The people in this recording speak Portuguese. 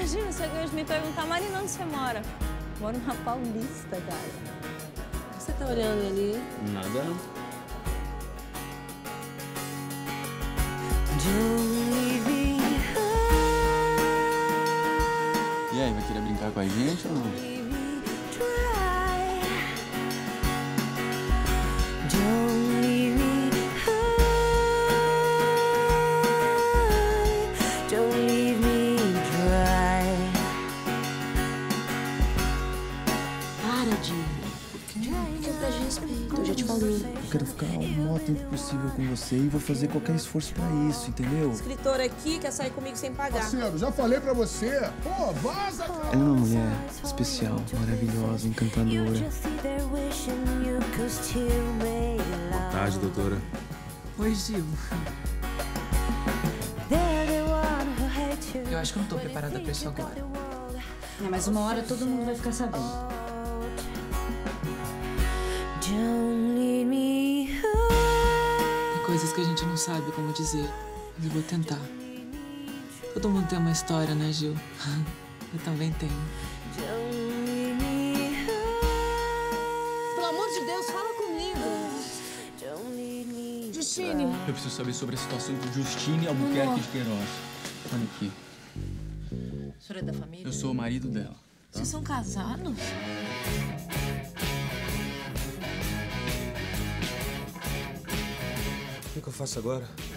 Imagina se alguém me perguntar, Marina, onde você mora? Moro na Paulista, cara. O que você tá olhando ali? Nada. E aí, vai querer brincar com a gente ou não? Para, Jimmy. Quebra de respeito, eu já te falei. Eu quero ficar o maior tempo possível com você e vou fazer qualquer esforço pra isso, entendeu? O escritor aqui quer sair comigo sem pagar. Parceiro, já falei pra você. Pô, vaza, cara. Ela é uma mulher especial, maravilhosa, encantadora. Boa tarde, doutora. Oi, Gil. Eu acho que eu não tô preparada pra isso agora. É, mas uma hora todo mundo vai ficar sabendo. Tem coisas que a gente não sabe como dizer, mas eu vou tentar. Todo mundo tem uma história, né, Gil? Eu também tenho. Pelo amor de Deus, fala comigo. Justine. Eu preciso saber sobre a situação de Justine Albuquerque de Queiroz. Olha aqui. O senhor é da família? Eu sou o marido dela. Vocês são casados? O que eu faço agora?